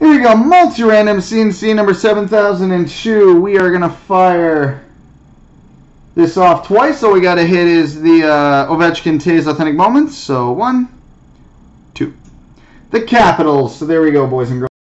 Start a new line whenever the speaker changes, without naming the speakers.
Here we go, multi-random C&C number 7002. We are going to fire this off twice. All we got to hit is the Ovechkin Tays Authentic Moments. So 1, 2. The Capitals. So there we go, boys and girls.